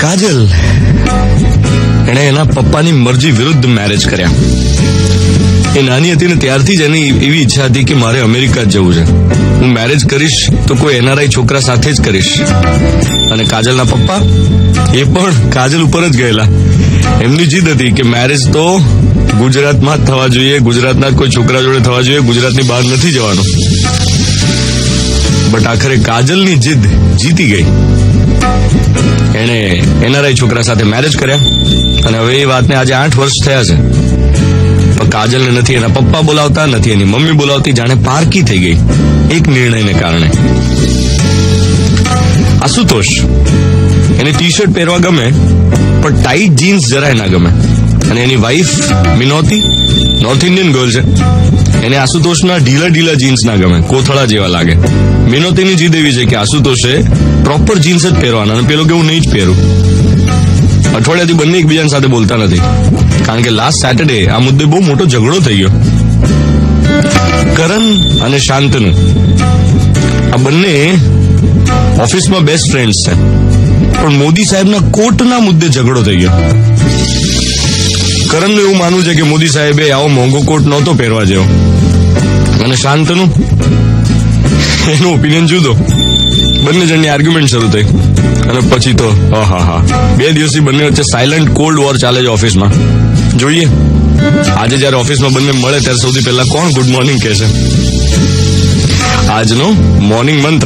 કાજલ એણે એના પપ્પાની મરજી વિરુદ્ધ મેરેજ કર્યા. એ નાની હતી ને ત્યારથી જ એની એવી ઈચ્છા હતી કે મારે અમેરિકા જ જવું છે. હું મેરેજ કરીશ તો કોઈ એનઆરઆઈ છોકરા સાથે જ કરીશ. અને કાજલના પપ્પા એ પણ કાજલ ઉપર જ ગયેલા. એમની જીદ હતી કે મેરેજ તો ગુજરાતમાં જ થવા જોઈએ, ગુજરાતના જ કોઈ છોકરા જોડે થવા જોઈએ, ગુજરાતની બહાર નથી જવાનું. બટ આખરે કાજલની જીદ જીતી ગઈ. એણે એનઆરઆઈ છોકરા સાથે મેરેજ કર્યા અને હવે એ વાતને આજે 8 વર્ષ થયા છે. પણ કાજલને નથી એના પપ્પા બોલાવતા, નથી એની મમ્મી બોલાવતી, જાણે પારકી થઈ ગઈ એક નિર્ણયને કારણે. આશુતોષ એને ટી શર્ટ પહેરવા ગમે પણ ટાઈટ જીન્સ જરાય ના ગમે. અને એની wife Minoti north Indian girl છે. એને આશુતોષના ઢીલા જીન્સ ના ગમે, કોથળા જેવા લાગે. મિનોતીની જીદ એવી છે કે આશુતોષે પ્રોપર જીન્સ જ પહેરવાના અને પેલો કે હું નહીં જ પહેરું. અઠવાડિયાથી બંને એકબીજાની સાથે બોલતા નથી કારણ કે લાસ્ટ સેટરડે આ મુદ્દે બહુ મોટો ઝઘડો થઈ ગયો. કરણ અને શાંતનુ આ બંને ઓફિસમાં બેસ્ટ ફ્રેન્ડ્સ છે, પણ મોદી સાહેબના કોટના મુદ્દે ઝઘડો થઈ ગયો. કરણનું એવું માનવું છે કે મોદી સાહેબે આવો મોંઘો કોટ નહોતો પહેરવા જેવો, અને શાંતનુ એનો ઓપિનિયન જુદો. બંને જણની આર્ગ્યુમેન્ટ શરૂ થઈ અને પછી તો 2 દિવસથી બંને વચ્ચે સાયલન્ટ કોલ્ડ વોર ચાલે છે ઓફિસમાં. જોઈએ આજે જયારે ઓફિસમાં બંને મળે ત્યારે સૌથી પહેલા કોણ ગુડ મોર્નિંગ કહે છે. આજનો મોર્નિંગ મંત્ર: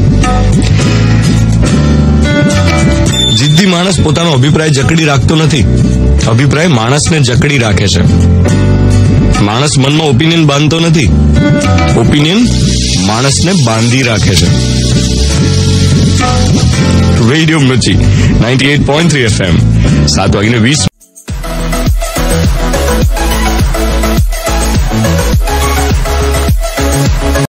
જિદ્દી માણસ પોતાનો અભિપ્રાય જકડી રાખતો નથી, અભિપ્રાય માણસને જકડી રાખે છે. માણસ મનમાં ઓપિનિયન બાંધતો નથી, ઓપિનિયન માણસને બાંધી રાખે છે. રેડિયો મિર્ચી 98.3 FM 7:20